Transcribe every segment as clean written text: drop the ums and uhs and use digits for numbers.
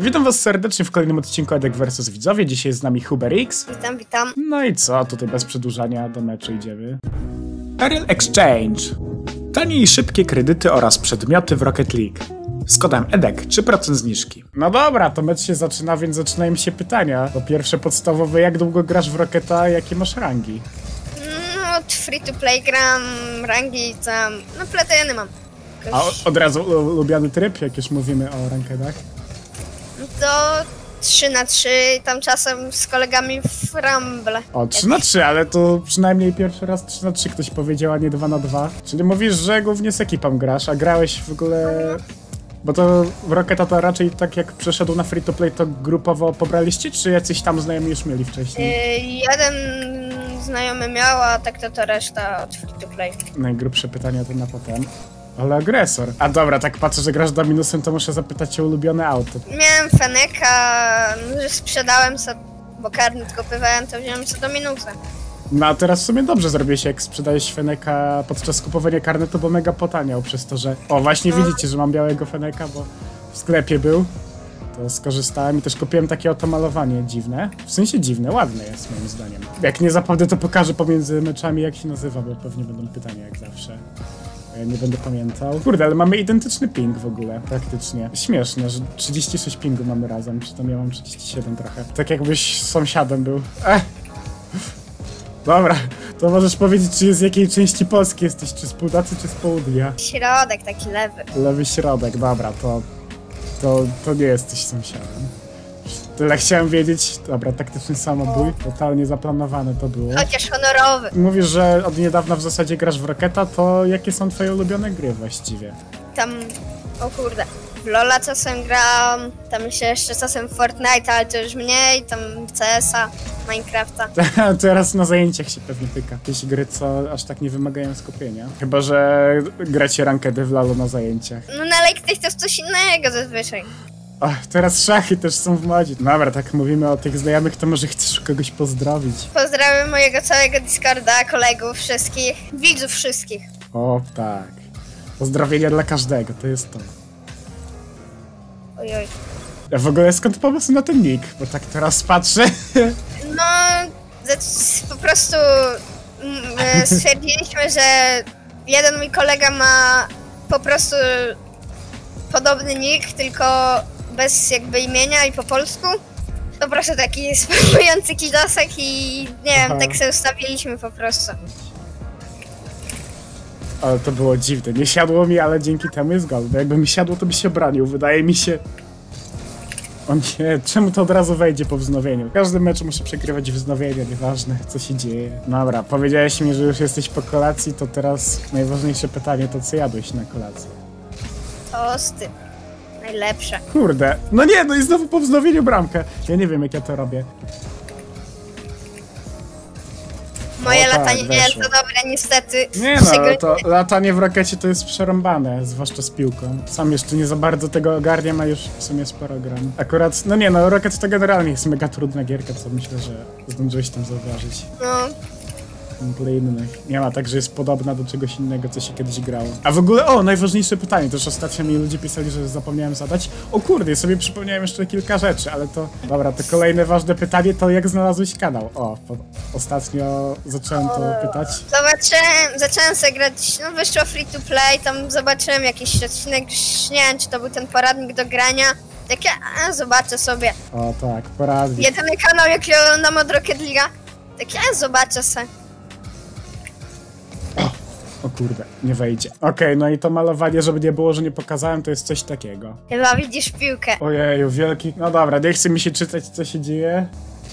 Witam was serdecznie w kolejnym odcinku Edek vs Widzowie. Dzisiaj jest z nami HuberX. Witam, witam. No i co? Tutaj bez przedłużania do meczu idziemy. Aerial Exchange. Tanie i szybkie kredyty oraz przedmioty w Rocket League. Z kodem EDEK 3% zniżki. No dobra, to mecz się zaczyna, więc zaczynają się pytania. Po pierwsze podstawowe, jak długo grasz w Rocketa, jakie masz rangi? No, free to play gram, rangi tam, no platyny mam. A od razu ulubiony tryb, jak już mówimy o rankedach? To 3x3, tam czasem z kolegami w Rumble. O, 3x3, ale to przynajmniej pierwszy raz 3x3 ktoś powiedział, a nie 2x2. Czyli mówisz, że głównie z ekipą grasz, a grałeś w ogóle... Bo to w Rocketa to raczej tak jak przeszedł na free to play, to grupowo pobraliście, czy jacyś tam znajomi już mieli wcześniej? Jeden znajomy miał, a tak to reszta od free to play. Najgrubsze pytania to na potem. Ale agresor. A dobra, tak patrzę, że grasz Dominusem, to muszę zapytać o ulubione auto. Miałem Feneka, że sprzedałem sobie, bo karnet kupowałem, to wziąłem sobie Dominusa. No a teraz w sumie dobrze zrobiłeś, jak sprzedałeś Feneka podczas kupowania karnetu, bo mega potaniał przez to, że... O, właśnie widzicie, że mam białego Feneka, bo w sklepie był. To skorzystałem i też kupiłem takie oto malowanie dziwne. W sensie dziwne, ładne jest moim zdaniem. Jak nie zapewne, to pokażę pomiędzy meczami, jak się nazywa, bo pewnie będą pytania jak zawsze. Ja nie będę pamiętał. Kurde, ale mamy identyczny ping w ogóle, praktycznie. Śmieszne, że 36 pingu mamy razem, przy tym ja mam 37 trochę. Tak jakbyś sąsiadem był. Dobra, to możesz powiedzieć, czy z jakiej części Polski jesteś, czy z północy, czy z południa? Środek, taki lewy. Lewy środek, dobra, to nie jesteś sąsiadem. Tyle chciałem wiedzieć. Dobra, taktyczny samobój, totalnie zaplanowane to było. Chociaż honorowy. Mówisz, że od niedawna w zasadzie grasz w Rocketa, to jakie są twoje ulubione gry właściwie? Tam, o kurde, w LoL'a czasem gram, tam się jeszcze czasem w Fortnite, ale to już mniej, tam w CS-a, Minecrafta. Teraz na zajęciach się pewnie pyka. Jakieś gry, co aż tak nie wymagają skupienia. Chyba że gracie rankedy w LoL'u na zajęciach. No na lekcjach to jest coś innego zazwyczaj. Ach, teraz szachy też są w modzie. Dobra, tak mówimy o tych znajomych, to może chcesz kogoś pozdrowić. Pozdrawiam mojego całego Discorda, kolegów wszystkich, widzów wszystkich. O tak. Pozdrowienia dla każdego, to jest to. Ojoj. A w ogóle skąd pomysł na ten nick? Bo tak teraz patrzę. No, po prostu stwierdziliśmy, że jeden mój kolega ma po prostu podobny nick, tylko bez jakby imienia i po polsku. Po prostu taki spróbujący kidosek i nie wiem, tak sobie ustawiliśmy po prostu. Ale to było dziwne. Nie siadło mi, ale dzięki temu jest gol. Bo jakby mi siadło, to by się bronił. Wydaje mi się... O nie, czemu to od razu wejdzie po wznowieniu? W każdym meczu muszę przegrywać wznowienia, nieważne co się dzieje. Dobra, powiedziałeś mi, że już jesteś po kolacji, to teraz najważniejsze pytanie to co jadłeś na kolację? Tosty. Najlepsze. Kurde, no nie, no i znowu po wznowieniu bramkę. Ja nie wiem jak ja to robię. Moje tak, latanie nie jest weszło. to dobre, niestety. Nie no, to latanie w Rockecie to jest przerąbane, zwłaszcza z piłką. Sam jeszcze nie za bardzo tego ogarniam, a już w sumie sporo gram. Akurat, no nie no, Rocket to generalnie jest mega trudna gierka, co myślę, że zdążyłeś tam zauważyć. No. Innych. Nie ma tak, że jest podobna do czegoś innego, co się kiedyś grało. A w ogóle, o, najważniejsze pytanie, też ostatnio mi ludzie pisali, że zapomniałem zadać. O kurde, ja sobie przypomniałem jeszcze kilka rzeczy, ale to... Dobra, to kolejne ważne pytanie to jak znalazłeś kanał? O, ostatnio zacząłem to pytać. Zacząłem sobie grać, no wyszło free to play, tam zobaczyłem jakiś odcinek, nie wiem czy to był ten poradnik do grania. Takie, zobaczę sobie. O tak, poradnik. Jedyny kanał jaki oglądam od Rocket League'a. Takie, zobaczę sobie. O kurde, nie wejdzie. Okej, no i to malowanie, żeby nie było, że nie pokazałem, to jest coś takiego. Chyba widzisz piłkę. Ojeju, wielki... No dobra, nie chce mi się czytać, co się dzieje.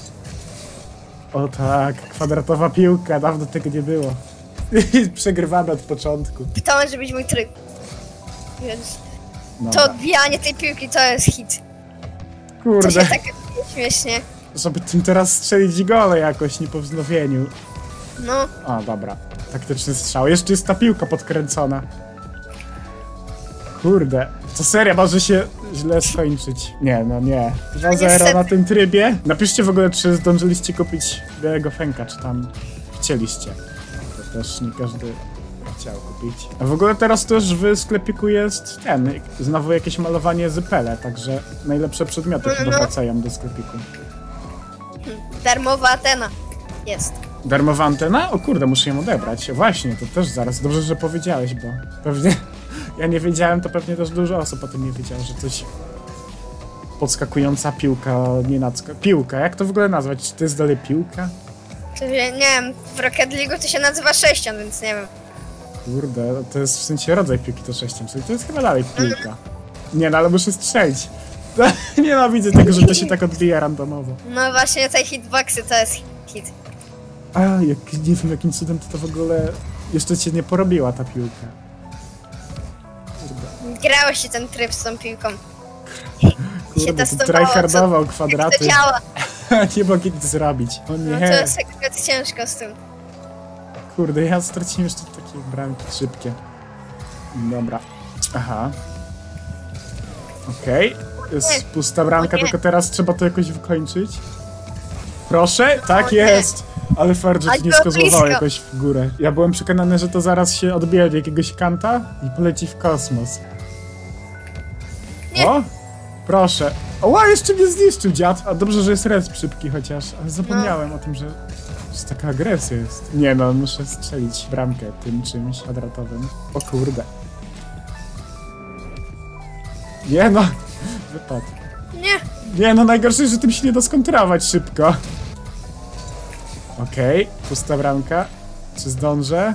O tak, kwadratowa piłka, dawno tego nie było. Przegrywamy od początku. To może być mój tryb. Więc Dobra. to odbijanie tej piłki to jest hit. To Kurde, się tak śmiesznie. żeby tym teraz strzelić gole jakoś, nie po wznowieniu. No. O, dobra. Taktyczny strzał. Jeszcze jest ta piłka podkręcona. Kurde. To seria może się źle skończyć. Nie, no nie. 2-0 na tym trybie. Napiszcie w ogóle, czy zdążyliście kupić białego Fenka, czy tam chcieliście. To też nie każdy chciał kupić. A w ogóle teraz też w sklepiku jest znowu jakieś malowanie z pele, także najlepsze przedmioty chyba wracają do sklepiku. Darmowa antena jest. Darmowa antena? O kurde, muszę ją odebrać. Właśnie, to też zaraz. Dobrze, że powiedziałeś, bo pewnie ja nie wiedziałem, to pewnie też dużo osób o tym nie wiedziało, że coś... Podskakująca piłka, nienacka. Piłka, jak to w ogóle nazwać? Czy to jest dalej piłka? Nie wiem, w Rocket League to się nazywa sześcian, więc nie wiem. Kurde, to jest w sensie rodzaj piłki to sześcian, czyli to jest chyba dalej piłka. Nie no, ale muszę strzelić. Nienawidzę tego, że to się tak odbija randomowo. No właśnie, te hitboxy to jest hit. A, nie wiem jakim cudem to w ogóle jeszcze cię nie porobiła ta piłka. Kurde. Grałeś się ten tryb z tą piłką. Kurde, to tryhardował kwadraty. Jak to działa. Nie mogę nic zrobić. O nie. No to jest akurat ciężko z tym. Kurde, ja straciłem jeszcze takie bramki szybkie. Dobra. Aha. Okej. Jest pusta bramka, tylko teraz trzeba to jakoś wykończyć. Proszę? Tak jest! Ale fart, że ci nie skozłowało jakoś w górę. Ja byłem przekonany, że to zaraz się odbije od jakiegoś kanta i poleci w kosmos. Nie. O! Proszę. O, jeszcze mnie zniszczył dziad. A dobrze, że jest resp szybki chociaż. Ale zapomniałem o tym, że taka agresja jest. Nie no, muszę strzelić bramkę tym czymś kwadratowym. O kurde. Nie no. Wypadł. Nie no, najgorsze jest, że tym się nie da skontrować szybko. Okej, pusta bramka. Czy zdążę?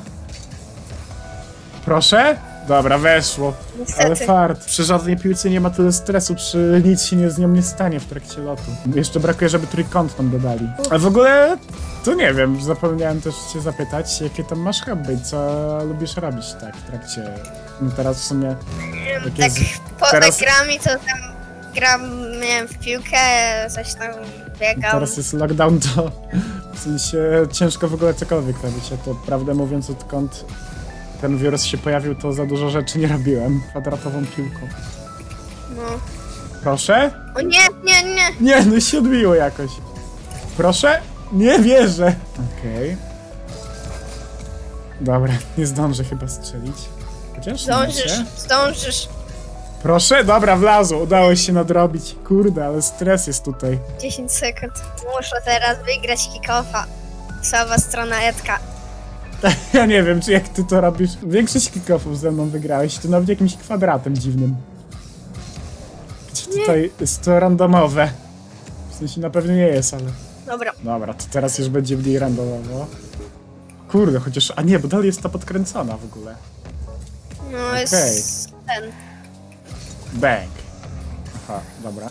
Proszę? Dobra, weszło. Niestety. Ale fart. Przy żadnej piłce nie ma tyle stresu, czy nic się z nią nie stanie w trakcie lotu. Jeszcze brakuje, żeby trójkątną dodali. A w ogóle, to nie wiem, zapomniałem też cię zapytać, jakie tam masz hobby i co lubisz robić tak w trakcie... No teraz w sumie... Tak poza teraz... grami to tam gram, nie wiem, w piłkę, coś tam biegam. Teraz jest lockdown, to w sensie ciężko w ogóle cokolwiek robić. Ja to prawdę mówiąc, odkąd ten wirus się pojawił, to za dużo rzeczy nie robiłem kwadratową piłką. No. Proszę? O nie. Nie, no się odbiło jakoś. Proszę? Nie wierzę. Okej. Dobra, nie zdążę chyba strzelić. Chociaż Zdążysz. Proszę? Dobra, wlazło. Udało się nadrobić. Kurde, ale stres jest tutaj. 10 sekund. Muszę teraz wygrać kick-offa. Słaba strona Edka. Ja nie wiem, czy jak ty to robisz. Większość kick-offów ze mną wygrałeś, to nawet jakimś kwadratem dziwnym. Gdzie tutaj jest to randomowe. W sensie na pewno nie jest, ale... Dobra, to teraz już będzie mniej randomowo. Kurde, chociaż... A nie, bo dalej jest ta podkręcona w ogóle. No jest ten. Bang. Aha, dobra.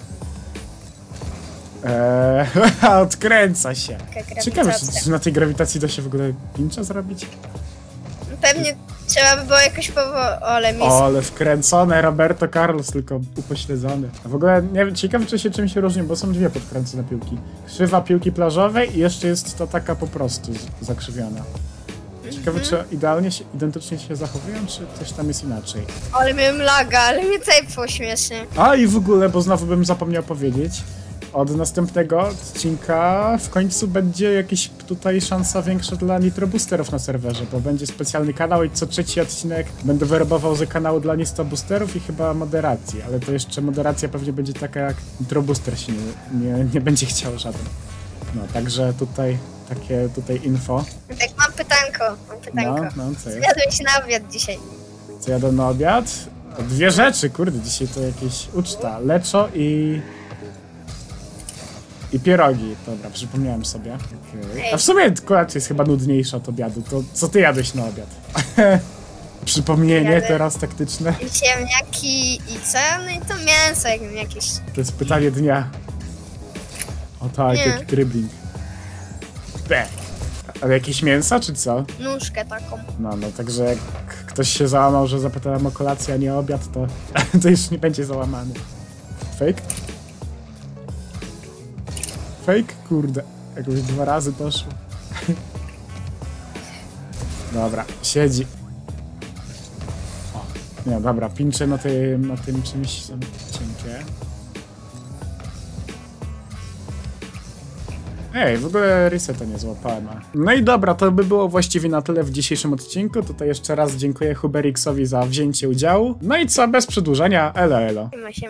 Odkręca się. Ciekawe, czy na tej grawitacji da się w ogóle pincza zrobić? Pewnie trzeba by było jakoś ale wkręcone Roberto Carlos, tylko upośledzony. A w ogóle nie wiem, ciekawe, czy się czymś różni, bo są dwie podkręcone piłki. Krzywa piłki plażowej i jeszcze jest to taka po prostu zakrzywiona. Ciekawe, czy identycznie się zachowują, czy coś tam jest inaczej. Ale miałem laga, ale mnie tepło śmiesznie. A i w ogóle, bo znowu bym zapomniał powiedzieć, od następnego odcinka w końcu będzie jakaś tutaj szansa większa dla Nitro Boosterów na serwerze, bo będzie specjalny kanał i co trzeci odcinek będę werbował ze kanału dla Nitro Boosterów i chyba moderacji, ale to jeszcze moderacja pewnie będzie taka, jak Nitro Booster się nie będzie chciał żaden. No, także tutaj takie info. Tak, mam pytanko. No, co jest? Zjadłeś na obiad dzisiaj. Co jadę na obiad? Dwie rzeczy, kurde, dzisiaj to jakieś uczta. Leczo i pierogi. Dobra, przypomniałem sobie. Okay. A w sumie kolacja jest chyba nudniejsza od obiadu. To co ty jadłeś na obiad? Przypomnienie teraz taktyczne. Ziemniaki i co? No i to mięso jakieś. To jest pytanie dnia. O tak, jaki dribbling. Ale jakieś mięsa, czy co? Nóżkę taką. No, także jak ktoś się załamał, że zapytałem o kolację, a nie o obiad, to już nie będzie załamany. Fake? Fake? Kurde. Jakoś 2 razy poszło. Dobra, siedzi. O, nie, dobra, pincze na tym czymś są cienkie. Ej, w ogóle reseta nie złapałem. No i dobra, to by było właściwie na tyle w dzisiejszym odcinku. Tutaj jeszcze raz dziękuję Huberixowi za wzięcie udziału. No i co, bez przedłużania, elo elo. Siema, siema.